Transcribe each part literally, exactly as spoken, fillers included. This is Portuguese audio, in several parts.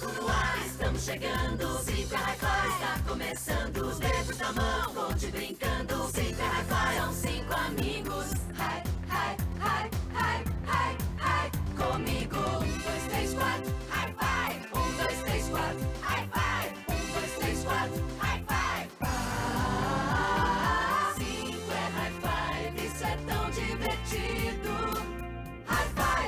no ar, estamos chegando. Cinco Hi-Fi está começando. Os dedos da mão, conte brincando. Cinco Hi-Fi são cinco amigos. Hi, hi, hi, hi, hi, hi. Comigo. Um, dois, três, quatro. Hi-Fi. Um, dois, três, quatro. Hi-Fi. Um, dois, três, quatro. Hi-Fi. Ah, cinco é Hi-Fi. Isso é tão divertido. Hi-Fi.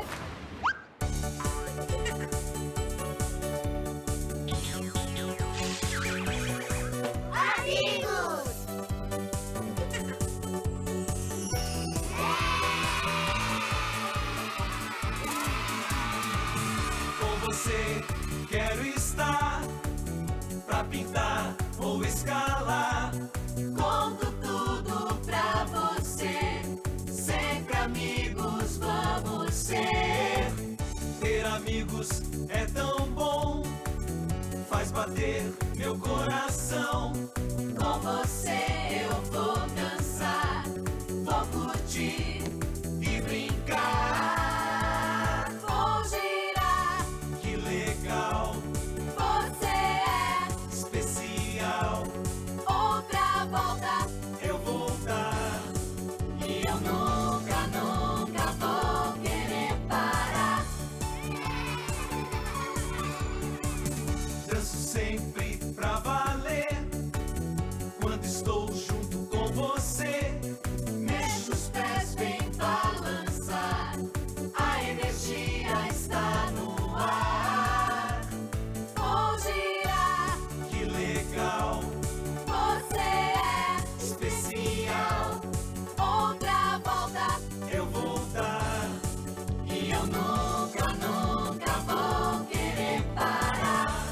Amigos! Com você quero estar, pra pintar ou escalar. Conto tudo pra você. Sempre amigos vamos ser. Ter amigos é tão bom, faz bater meu coração. Com você eu vou dançar, vou curtir E brincar, vou girar. que legal, Você é especial. outra volta Eu vou dar, e eu nunca, nunca vou querer parar. danço sempre pra valer. Quando estou junto com você, Mexo os pés, vem balançar. A energia está no ar. Vou girar. que legal, Você é especial. outra volta Eu vou dar, e eu nunca, nunca vou querer parar.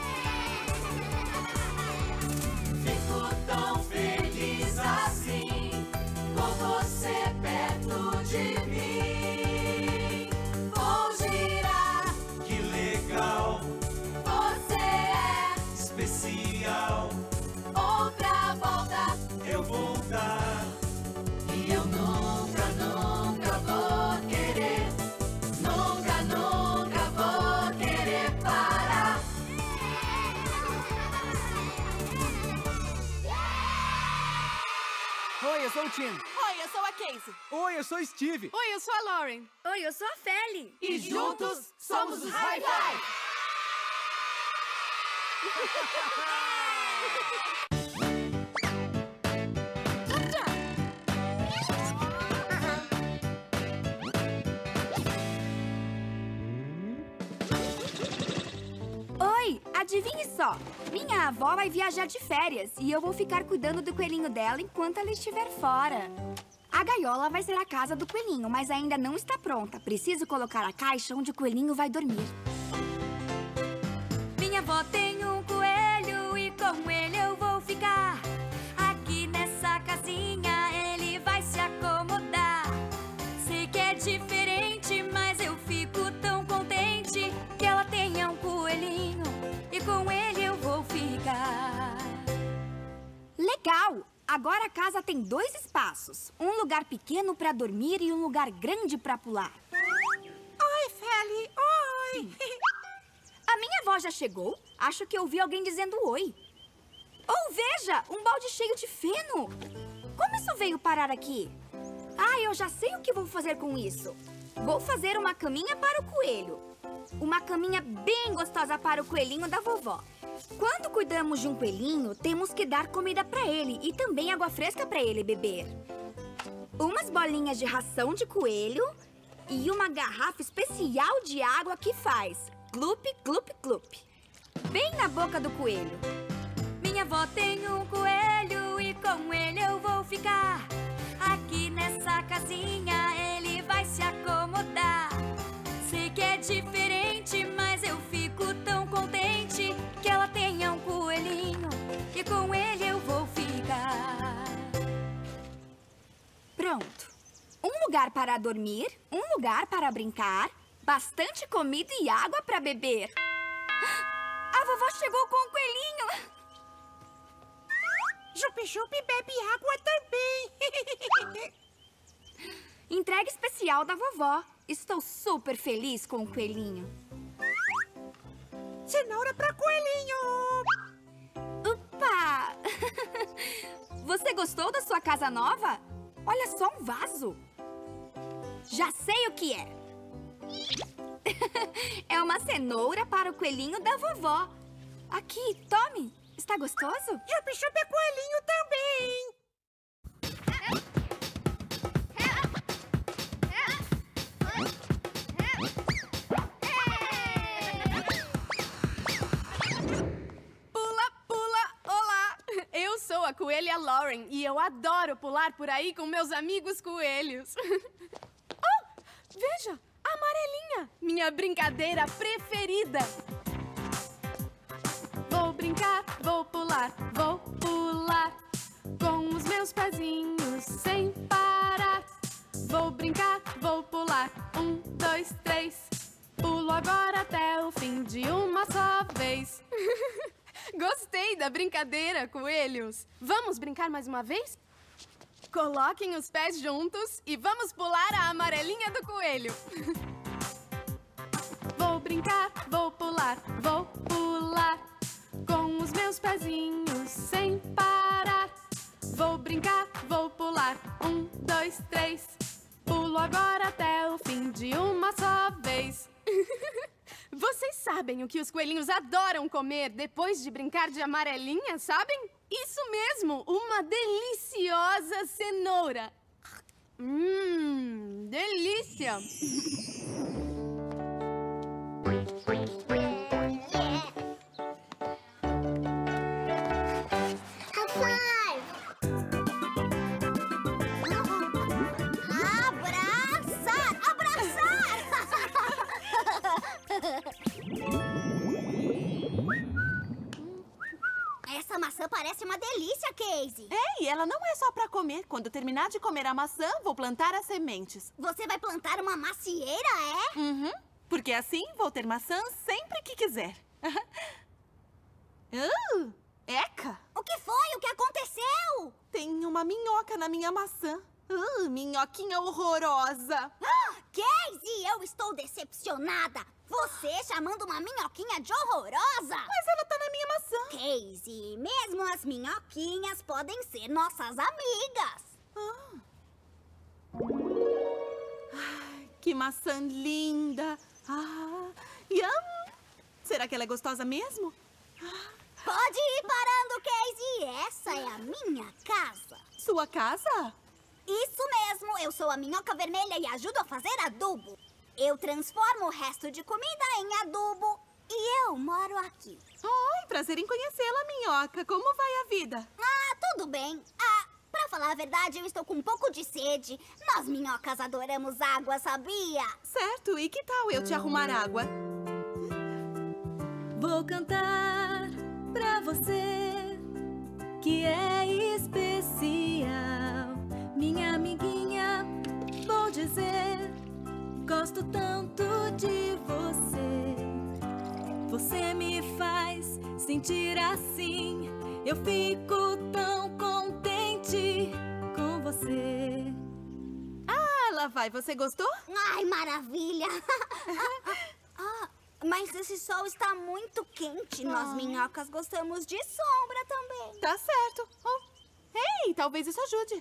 Fico tão feliz assim, com você perto de mim. Vou girar. que legal, Você é especial. outra volta Eu vou dar, e eu nunca, nunca vou querer, nunca, nunca vou querer parar. Oi, eu sou o Tim. Oi, eu sou a Casey. Oi, eu sou o Steve. Oi, eu sou a Lauren. Oi, eu sou a Feli. E juntos somos os Hi-Fi. Oi, adivinhe só. Minha avó vai viajar de férias e eu vou ficar cuidando do coelhinho dela enquanto ela estiver fora. A gaiola vai ser a casa do coelhinho, mas ainda não está pronta. Preciso colocar a caixa onde o coelhinho vai dormir. Minha avó tem um coelho e com ele eu vou ficar. Aqui nessa casinha ele vai se acomodar. Sei que é diferente, mas eu fico tão contente que ela tenha um coelhinho e com ele eu vou ficar. Legal! Agora a casa tem dois espaços. Um lugar pequeno para dormir e um lugar grande para pular. Oi, Feli. Oi. A minha avó já chegou? Acho que ouvi alguém dizendo oi. Oh, veja! Um balde cheio de feno! Como isso veio parar aqui? Ah, eu já sei o que vou fazer com isso. Vou fazer uma caminha para o coelho. Uma caminha bem gostosa para o coelhinho da vovó. Quando cuidamos de um coelhinho, temos que dar comida para ele e também água fresca para ele beber. Umas bolinhas de ração de coelho e uma garrafa especial de água que faz glup, glup, glup. Bem na boca do coelho. Minha avó tem um coelho e com ele eu vou ficar. Aqui nessa casinha ele vai se acomodar. Sei que é diferente, mas eu fico tão contente que ela tenha um coelhinho e com ele eu vou ficar. Pronto. Um lugar para dormir, um lugar para brincar, bastante comida e água para beber. A vovó chegou com o coelhinho. Chup-chup bebe água também. Entrega especial da vovó. Estou super feliz com o coelhinho. Cenoura pra coelhinho. Opa! Você gostou da sua casa nova? Olha só um vaso. Já sei o que é. É uma cenoura para o coelhinho da vovó. Aqui, tome. Está gostoso? E o bicho é coelhinho também. Pula, pula, olá! Eu sou a coelha Lauren e eu adoro pular por aí com meus amigos coelhos. Oh, veja, a amarelinha, minha brincadeira preferida. Vou brincar, vou pular, vou pular com os meus pezinhos sem parar. Vou brincar, vou pular, um, dois, três. Pulo agora até o fim de uma só vez. Gostei da brincadeira, coelhos. Vamos brincar mais uma vez? Coloquem os pés juntos e vamos pular a amarelinha do coelho. Vou brincar, vou pular, vou pular com os meus pezinhos sem parar. Vou brincar, vou pular, um, dois, três. Pulo agora até o fim de uma só vez. Vocês sabem o que os coelhinhos adoram comer depois de brincar de amarelinha, sabem? Isso mesmo, uma deliciosa cenoura. Hum, delícia! Essa maçã parece uma delícia, Casey. Ei, ela não é só pra comer. Quando terminar de comer a maçã, vou plantar as sementes. Você vai plantar uma macieira, é? Uhum. Porque assim vou ter maçã sempre que quiser. uh, eca! O que foi? O que aconteceu? Tem uma minhoca na minha maçã. Uh, minhoquinha horrorosa. Ah, Casey, eu estou decepcionada. Você chamando uma minhoquinha de horrorosa? Mas ela tá na minha maçã. Casey, mesmo as minhoquinhas podem ser nossas amigas. Ah. Ai, que maçã linda. Ah, yum. Será que ela é gostosa mesmo? Pode ir parando, Casey. Essa é a minha casa. Sua casa? Isso mesmo. Eu sou a minhoca vermelha e ajudo a fazer adubo. Eu transformo o resto de comida em adubo e eu moro aqui. Oi, prazer em conhecê-la, minhoca. Como vai a vida? Ah, tudo bem. Ah, pra falar a verdade, eu estou com um pouco de sede. Nós minhocas adoramos água, sabia? Certo, e que tal eu te arrumar água? Vou cantar pra você que é especial, minha amiguinha. Vou dizer, gosto tanto de você. Você me faz sentir assim. Eu fico tão contente com você. Ah, lá vai. Você gostou? Ai, maravilha! ah, mas esse sol está muito quente. Nós minhocas gostamos de sombra também. Tá certo. Oh. Ei, talvez isso ajude.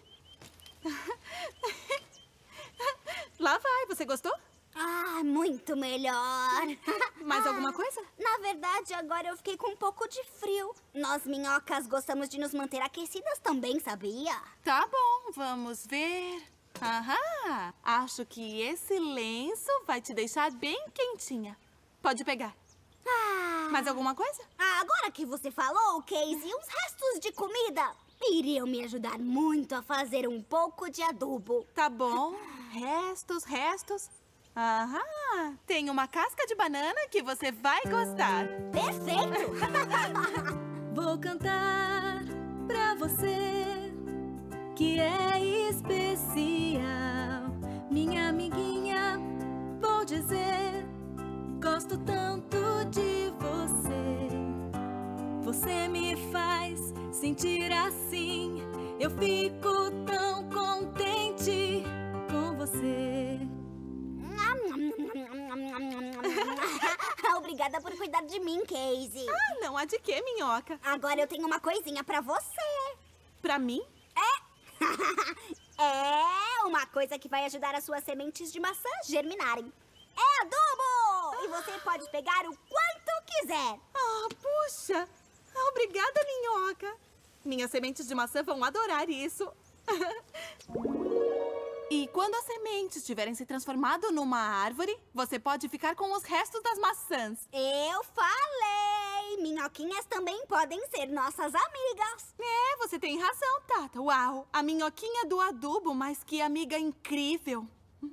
Lá vai. Você gostou? Ah, muito melhor. Mais ah, alguma coisa? Na verdade, agora eu fiquei com um pouco de frio. Nós minhocas gostamos de nos manter aquecidas também, sabia? Tá bom, vamos ver. Aham, acho que esse lenço vai te deixar bem quentinha. Pode pegar. Ah, Mais alguma coisa? ah, agora que você falou, Casey, os restos de comida iriam me ajudar muito a fazer um pouco de adubo. Tá bom. Restos, restos. Aham, tem uma casca de banana que você vai gostar. Perfeito! Vou cantar pra você que é especial, minha amiguinha. Vou dizer, gosto tanto de você. Você me faz sentir assim. Eu fico tão contente com você. Obrigada por cuidar de mim, Casey. Ah, não há de quê, Minhoca? Agora eu tenho uma coisinha pra você. Pra mim? É uma coisa que vai ajudar as suas sementes de maçã germinarem. É adubo! E você pode pegar o quanto quiser. Ah, puxa! Obrigada, Minhoca. Minhas sementes de maçã vão adorar isso. E quando as sementes tiverem se transformado numa árvore, você pode ficar com os restos das maçãs. Eu falei! Minhoquinhas também podem ser nossas amigas. É, você tem razão, Tata. Uau! A minhoquinha do adubo, mas que amiga incrível.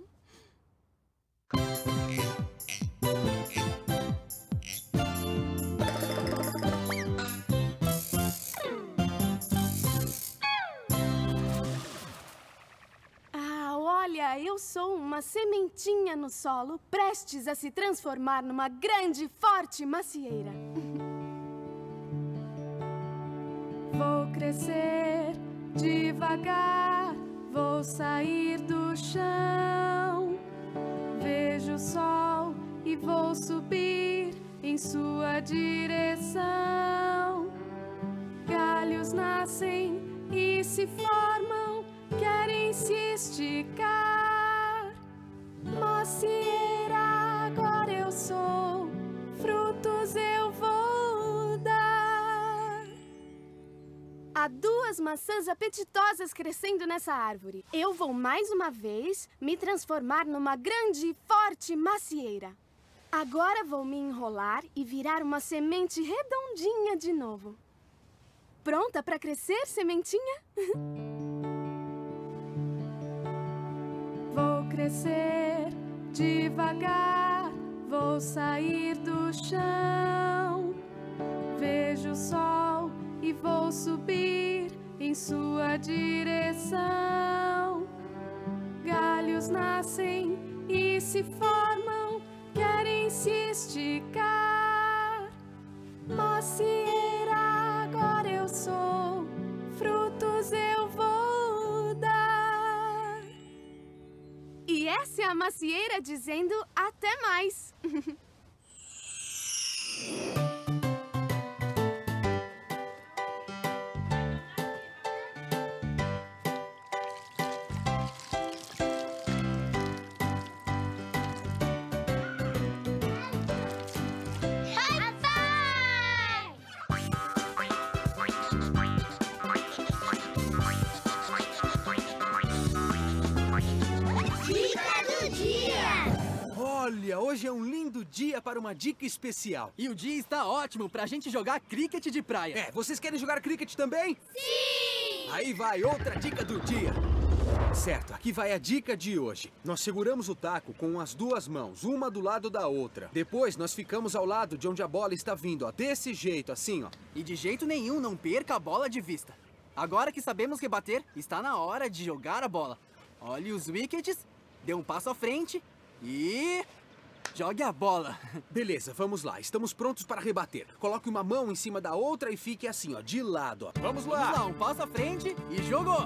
Olha, eu sou uma sementinha no solo, prestes a se transformar numa grande, forte macieira. Vou crescer devagar, vou sair do chão. Vejo o sol e vou subir em sua direção. Galhos nascem e se formam, querem se esticar. Macieira, agora eu sou, frutos eu vou dar. Há duas maçãs apetitosas crescendo nessa árvore. Eu vou mais uma vez me transformar numa grande e forte macieira. Agora vou me enrolar e virar uma semente redondinha de novo. Pronta para crescer, sementinha? Vou crescer devagar, vou sair do chão. Vejo o sol e vou subir em sua direção. Galhos nascem e se formam, querem se esticar. Macieira, agora eu sou, frutos eu vou dar. E essa é a macieira dizendo até mais. Olha, hoje é um lindo dia para uma dica especial. E o dia está ótimo pra gente jogar cricket de praia. É, vocês querem jogar cricket também? Sim! Aí vai outra dica do dia. Certo, aqui vai a dica de hoje. Nós seguramos o taco com as duas mãos, uma do lado da outra. Depois, nós ficamos ao lado de onde a bola está vindo, ó, desse jeito, assim, ó. E de jeito nenhum não perca a bola de vista. Agora que sabemos rebater, está na hora de jogar a bola. Olhe os wickets, dê um passo à frente e... jogue a bola. Beleza, vamos lá. Estamos prontos para rebater. Coloque uma mão em cima da outra e fique assim, ó, de lado, ó. Vamos lá! Vamos lá, um passo à frente e jogou!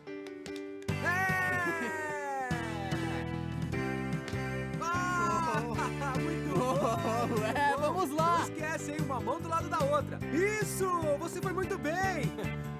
É! Ah, muito bom! É, vamos lá! Não esquece, hein? Uma mão do lado da outra. Isso! Você foi muito bem!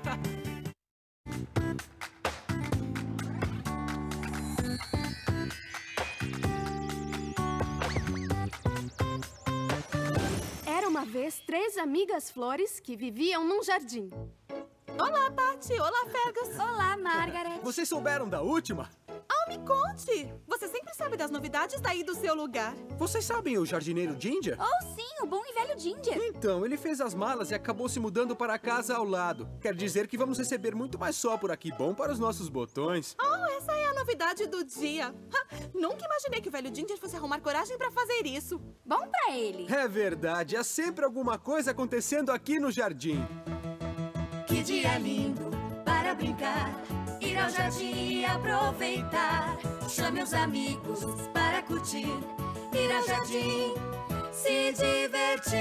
Era uma vez três amigas flores que viviam num jardim. Olá, Patty. Olá, Fergus. Olá, Margaret. Vocês souberam da última? Ah, me conte. Você sempre sabe das novidades daí do seu lugar. Vocês sabem o jardineiro Ginger? Oh, sim, o bom e velho Ginger. Então, ele fez as malas e acabou se mudando para a casa ao lado. Quer dizer que vamos receber muito mais sol por aqui. Bom para os nossos botões. Oh, essa é a novidade do dia. Ha, nunca imaginei que o velho Ginger fosse arrumar coragem para fazer isso. Bom pra ele. É verdade, há sempre alguma coisa acontecendo aqui no jardim. Que dia lindo para brincar, ir ao jardim e aproveitar. Chame os amigos para curtir, ir ao jardim, se divertir.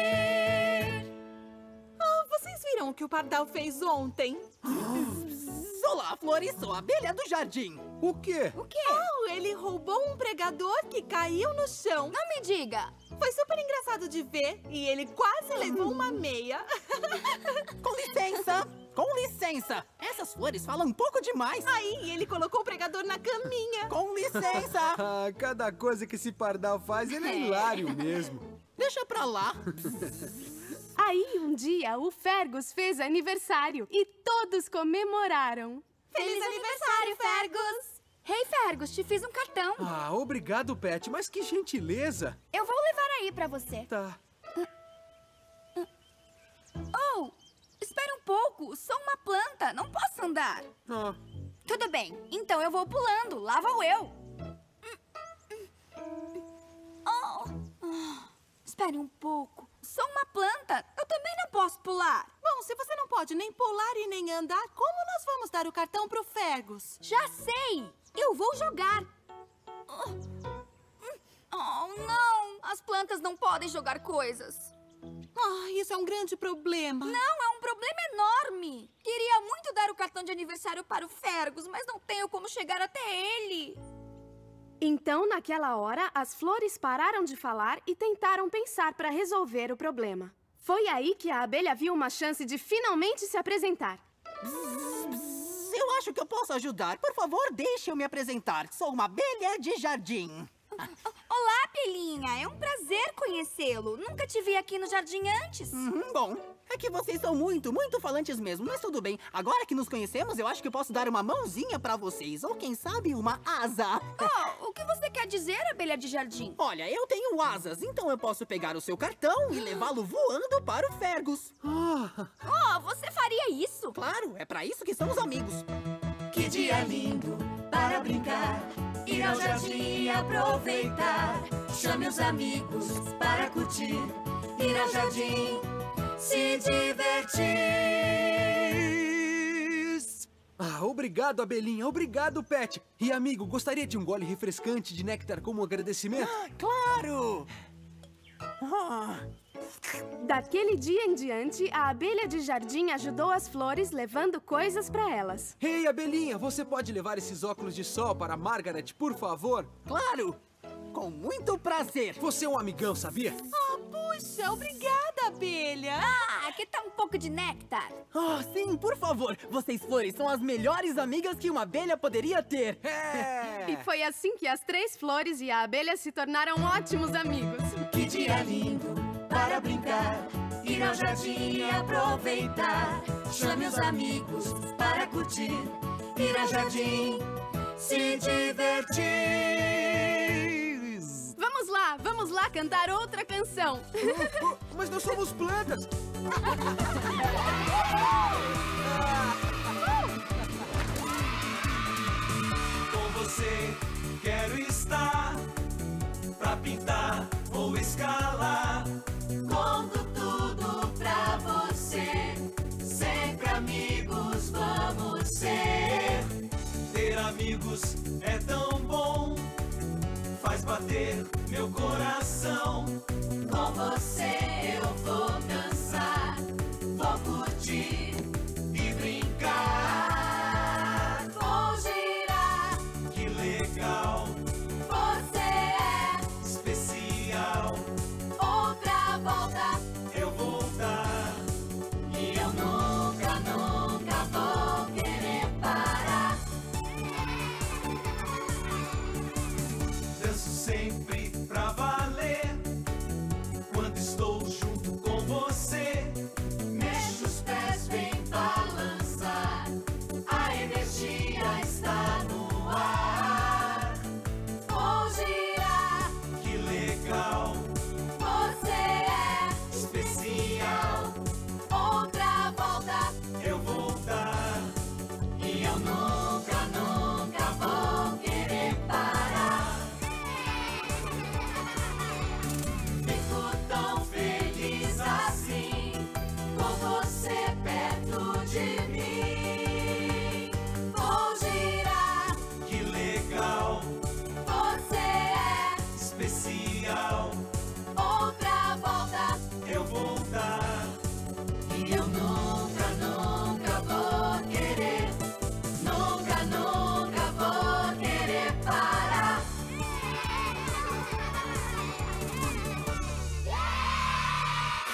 Oh, vocês viram o que o Pardal fez ontem? Olá, Flores, sou a abelha do jardim. O quê? O quê? Oh, ele roubou um pregador que caiu no chão. Não me diga. Foi super engraçado de ver e ele quase levou uma meia. Com licença! Com licença! Essas flores falam um pouco demais. Aí ele colocou o pregador na caminha. Com licença! Ah, cada coisa que esse pardal faz, ele é hilário mesmo. Deixa pra lá. Aí, um dia, o Fergus fez aniversário e todos comemoraram. Feliz aniversário, Fergus! Hey, Fergus, te fiz um cartão. Ah, obrigado, Pet, mas que gentileza. Eu vou levar aí pra você. Tá. Oh, espere um pouco. Sou uma planta, não posso andar. Ah. Tudo bem, então eu vou pulando. Lá vou eu. Oh. Espere um pouco. Sou uma planta. Eu também não posso pular. Bom, se você não pode nem pular e nem andar, como nós vamos dar o cartão pro Fergus? Já sei. Eu vou jogar. Oh, não. As plantas não podem jogar coisas. Ah, isso é um grande problema. Não, é um problema enorme. Queria muito dar o cartão de aniversário para o Fergus, mas não tenho como chegar até ele. Então, naquela hora, as flores pararam de falar e tentaram pensar para resolver o problema. Foi aí que a abelha viu uma chance de finalmente se apresentar. Eu acho que eu posso ajudar. Por favor, deixe eu me apresentar. Sou uma abelha de jardim. Olá, abelhinha. É um prazer conhecê-lo. Nunca te vi aqui no jardim antes. Uhum, bom, é que vocês são muito, muito falantes mesmo, mas tudo bem. Agora que nos conhecemos, eu acho que eu posso dar uma mãozinha pra vocês. Ou quem sabe, uma asa. Oh, o que você quer dizer, abelha de jardim? Olha, eu tenho asas, então eu posso pegar o seu cartão e levá-lo voando para o Fergus. Oh, você faria isso? Claro, é pra isso que somos amigos. Que dia lindo para brincar, ir ao jardim e aproveitar. Chame os amigos para curtir, ir ao jardim, se divertir. Ah, obrigado, abelhinha. Obrigado, Pet. E, amigo, gostaria de um gole refrescante de néctar como agradecimento? Ah, claro! Ah. Daquele dia em diante, a abelha de jardim ajudou as flores levando coisas para elas. Ei, hey, abelhinha, você pode levar esses óculos de sol para a Margaret, por favor? Claro! Com muito prazer! Você é um amigão, sabia? Oh, puxa, obrigada, abelha! Ah, aqui tá um pouco de néctar. Oh, sim, por favor! Vocês, flores, são as melhores amigas que uma abelha poderia ter! É. E foi assim que as três flores e a abelha se tornaram ótimos amigos. Que dia lindo para brincar, ir ao jardim e aproveitar. Chame os amigos para curtir, ir ao jardim, se divertir. Vamos lá, vamos lá cantar outra canção. Oh, oh, mas nós somos plantas. Com você quero estar, pra pintar ou escalar. Conto tudo pra você, sempre amigos vamos ser. Ter amigos é tão bom, faz bater meu coração. Com você eu vou dançar, vou curtir e brincar. Vou girar, Que legal, você é especial. outra volta. Eu vou dar E eu nunca, nunca vou querer parar. danço sempre pra valer. Quando estou junto com você, Mexe os pés, vem balançar. A energia está no ar. Vou girar, que legal, você é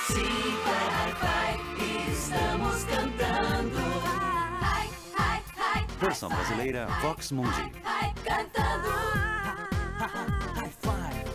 Super Hi-Fi, estamos cantando. Hi, hi, hi. Versão brasileira Vox Mundi. Hi, cantando. Hi-Fi.